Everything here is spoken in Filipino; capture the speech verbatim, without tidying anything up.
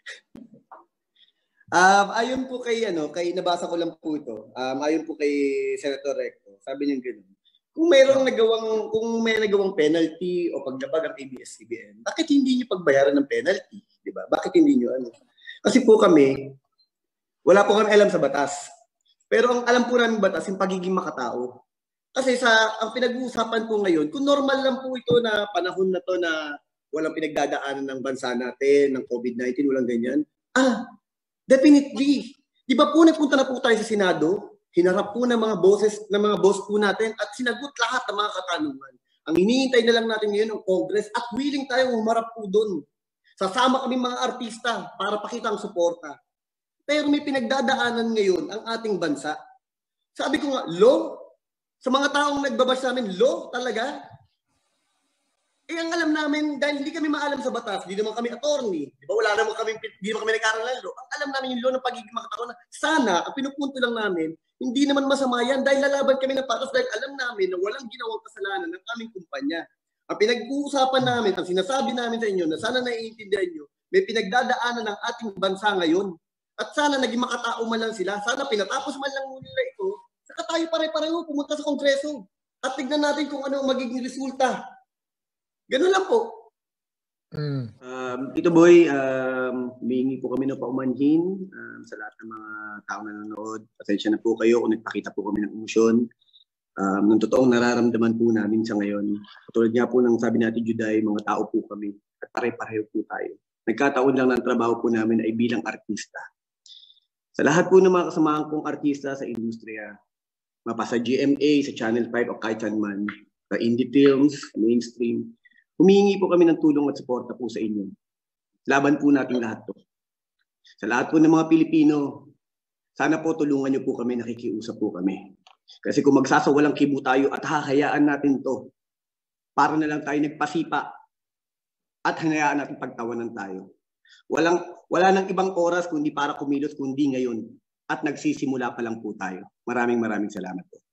Um, ayon po kay ano, kay nabasa ko lang po ito. Um, ayon po kay Senator Recto, sabi niya gano'n. Kung mayroong nagawang kung may nagawang penalty o paglabag ang A B S C B N, bakit hindi niyo pagbayaran ng penalty, 'di ba? Bakit hindi niyo ano? Kasi po kami wala po kami alam sa batas. Pero ang alam po namin batas yung pagiging makatao. Kasi sa ang pinag-uusapan po ngayon, kung normal lang po ito na panahon na to na walang pinagdadaanan ng bansa natin, ng COVID nineteen, walang ganyan. Ah, definitely. Di ba po nagpunta na po tayo sa Senado, hinarap po ng mga bosses, ng mga boss po natin at sinagot lahat ng mga katanungan. Ang hinihintay na lang natin ngayon ng Congress at willing tayong humarap po doon. Sasama kami mga artista para pakita ang suporta. Pero may pinagdadaanan ngayon ang ating bansa. Sabi ko nga, law? Sa mga taong nagbabash namin, law talaga? Eh, ang alam namin, dahil hindi kami maalam sa batas, hindi naman kami attorney, di ba? Wala naman kami, hindi naman kami nag-aaral ng law. Ang alam namin yung law ng pagiging makatao na sana, ang pinupunto lang namin, hindi naman masama yan dahil lalaban kami ng patas dahil alam namin na walang ginawang kasalanan ng aming kumpanya. Ang pinag-uusapan namin, ang sinasabi namin sa inyo na sana naiintindihan nyo, may pinagdadaanan ng ating bansa ngayon. At sana naging makatao man lang sila. Sana pinatapos man lang nila ito, saka tayo pare-pareho pumunta sa Kongreso. At tignan natin kung ano ang magiging resulta. Ganun lang po. Mm. Um, Tito Boy, um, humingi po kami ng paumanhin um, sa lahat ng mga tao na nanonood. Pasensya na po kayo kung nagpakita po kami ng emosyon. Um, ng totoong nararamdaman po namin sa ngayon. Katulad nga po ng sabi natin, Juday, mga tao po kami at pare-pareho po tayo. Nagkataon lang ng trabaho po namin ay bilang artista. Sa lahat po ng mga kasamahan kong artista sa industriya, mapa sa G M A, sa Channel five o kahit saan man, sa indie films, mainstream, humingi po kami ng tulong at suporta po sa inyo. Laban po natin lahat to. Sa lahat po ng mga Pilipino, sana po tulungan niyo po kami, nakikiusap po kami. Kasi kung magsasawalang kibo tayo at hahayaan natin to, para na lang tayo nagpasipa at hanayaan natin pagtawanan tayo. Walang, wala nang ibang oras kundi para kumilos kundi ngayon at nagsisimula pa lang po tayo. Maraming maraming salamat po.